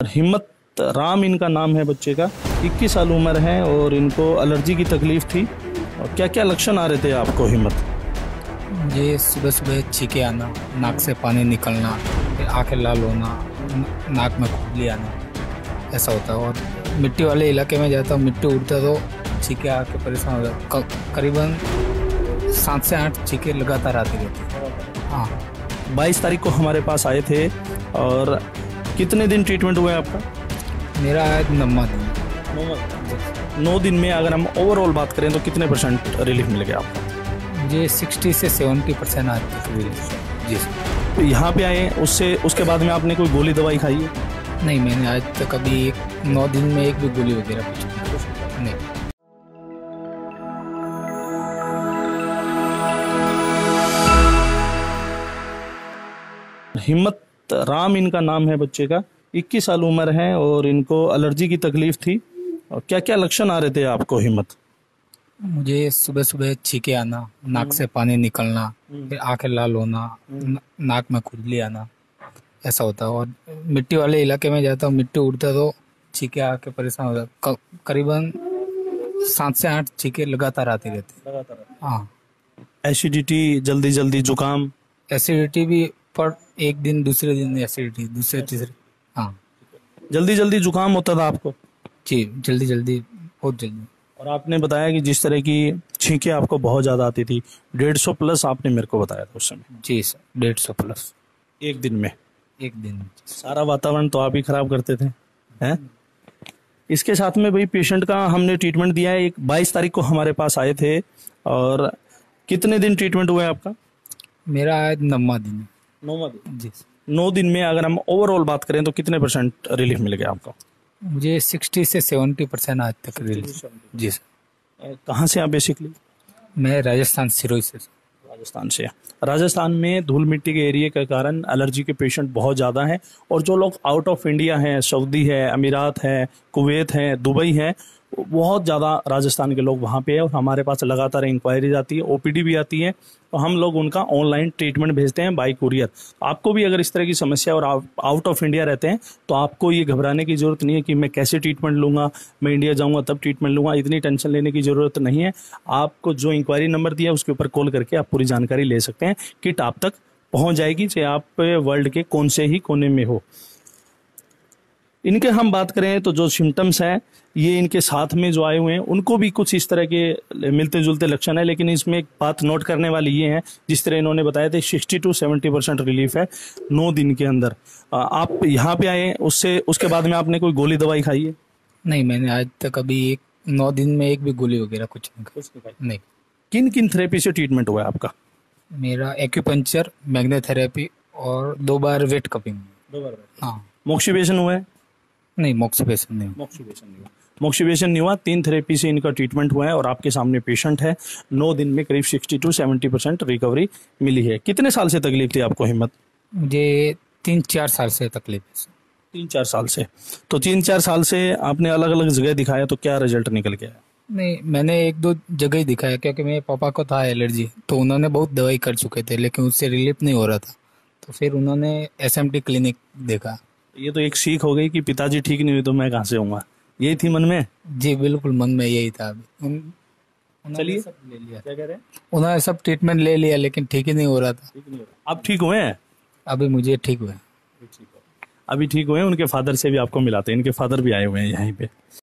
हिम्मत राम इनका नाम है बच्चे का। 21 साल उम्र है और इनको एलर्जी की तकलीफ थी। और क्या क्या लक्षण आ रहे थे आपको हिम्मत? ये सुबह सुबह छींके आना, नाक से पानी निकलना, फिर आंखें लाल होना, नाक में खुजली आना, ऐसा होता है। और मिट्टी वाले इलाके में जाता हूँ, मिट्टी उड़ता तो छींके आके परेशान हो जाता। करीबन 7 से 8 छींके लगातार आती रहती। हाँ, 22 तारीख को हमारे पास आए थे। और कितने दिन ट्रीटमेंट हुए आपका? मेरा आज 9वां दिन। 9 दिन में अगर हम ओवरऑल बात करें तो कितने % रिलीफ मिल गया आपको? मुझे 60 से 70% आज तक रिलीफ। जी सर। तो यहाँ पे आए, उसके बाद में आपने कोई गोली दवाई खाई है? नहीं, मैंने आज तक अभी 9 दिन में एक भी गोली वगैरह कुछ नहीं। हिम्मत राम इनका नाम है बच्चे का। 21 साल उम्र है और इनको एलर्जी की तकलीफ थी। और क्या क्या लक्षण आ रहे थे आपको हिम्मत? मुझे सुबह सुबह छींके आना, नाक से पानी निकलना, फिर आंखें लाल होना, नाक में खुजली आना, ऐसा होता है। और मिट्टी वाले इलाके में जाता हूँ, मिट्टी उड़ता तो छींके आके परेशान हो जाता। करीबन 7 से 8 छींके लगातार आती रहती। हाँ। एसिडिटी, जल्दी जल्दी जुकाम? एसिडिटी भी, पर एक दिन दूसरे दिन एसिडिटी, दूसरे तीसरे। हाँ, जल्दी जल्दी जुकाम होता था आपको? जी, जल्दी जल्दी, बहुत जल्दी। और आपने बताया कि जिस तरह की छींकें आपको बहुत ज़्यादा आती थी, 150 प्लस आपने मेरे को बताया था उस समय। जी सर, 150 प्लस एक दिन में? एक दिन। सारा वातावरण तो आप ही खराब करते थे, हैं? इसके साथ में भाई पेशेंट का हमने ट्रीटमेंट दिया है। 22 तारीख को हमारे पास आए थे। और कितने दिन ट्रीटमेंट हुआ है आपका? मेरा आज 9वां दिन। 9वां दिन? जी। 9 दिन में अगर हम ओवरऑल बात करें तो कितने % रिलीफ मिल गया आपको? मुझे 60 से 70% आज तक रिलीफ। जी सर। कहाँ से आप बेसिकली? मैं राजस्थान, सिरोही से। राजस्थान से। राजस्थान में धूल मिट्टी के एरिया के कारण एलर्जी के पेशेंट बहुत ज़्यादा हैं। और जो लोग आउट ऑफ इंडिया हैं, सऊदी है, अमीरात है, कुवैत है, दुबई है, बहुत ज़्यादा राजस्थान के लोग वहाँ पे हैं। और हमारे पास लगातार इंक्वायरीज आती है, ओपीडी भी आती है। तो हम लोग उनका ऑनलाइन ट्रीटमेंट भेजते हैं बाई कुरियर। आपको भी अगर इस तरह की समस्या और आउट ऑफ इंडिया रहते हैं तो आपको ये घबराने की ज़रूरत नहीं है कि मैं कैसे ट्रीटमेंट लूँगा, मैं इंडिया जाऊँगा तब ट्रीटमेंट लूँगा। इतनी टेंशन लेने की ज़रूरत नहीं है। आपको जो इंक्वायरी नंबर दिया है उसके ऊपर कॉल करके आप पूरी जानकारी ले सकते हैं। किट आप तक पहुँच जाएगी, चाहे आप वर्ल्ड के कौन से ही कोने में हो। इनके हम बात करें तो जो सिम्टम्स हैं, ये इनके साथ में जो आए हुए हैं उनको भी कुछ इस तरह के मिलते जुलते लक्षण है। लेकिन इसमें एक बात नोट करने वाली ये है, जिस तरह इन्होंने बताया था 60 to 70% रिलीफ है 9 दिन के अंदर। आप यहाँ पे आए, उसके बाद में आपने कोई गोली दवाई खाई है? नहीं, मैंने आज तक अभी 9 दिन में एक भी गोली वगैरह कुछ नहीं। किन किन थेरेपी से ट्रीटमेंट हुआ है आपका? मेरा एक्यूपंक्चर, मैग्नेथेरेपी और 2 बार वेट कपिंग। 2 बार? हाँ। मोक्सिबेशन हुआ है? नहीं, मोक्सिबेशन नहीं। मोक्सिबेशन नहीं हुआ। 3 थेरेपी से इनका ट्रीटमेंट हुआ है और आपके सामने पेशेंट है। 9 दिन में करीब 60 to 70% रिकवरी मिली है। कितने साल से तकलीफ थी आपको हिम्मत? मुझे 3-4 साल से तकलीफ है। 3-4 साल से? तो 3-4 साल से आपने अलग अलग जगह दिखाया, तो क्या रिजल्ट निकल गया? नहीं, मैंने 1-2 जगह ही दिखाया, क्योंकि मेरे पापा को था एलर्जी, तो उन्होंने बहुत दवाई कर चुके थे लेकिन उससे रिलीफ नहीं हो रहा था। तो फिर उन्होंने एसएमटी क्लिनिक देखा। ये तो एक सीख हो गई कि पिताजी ठीक नहीं हुए तो मैं कहाँ से होऊंगा, यही थी मन में? जी बिल्कुल, मन में यही था। चलिए, सब ले लिया, क्या कह रहे हैं? उन्होंने सब ट्रीटमेंट ले लिया लेकिन ठीक ही नहीं हो रहा था। अब ठीक हुए हैं? अभी मुझे ठीक हुआ। अभी ठीक हुए हैं। उनके फादर से भी आपको मिलाते हैं, इनके फादर भी आए हुए हैं यहीं पे।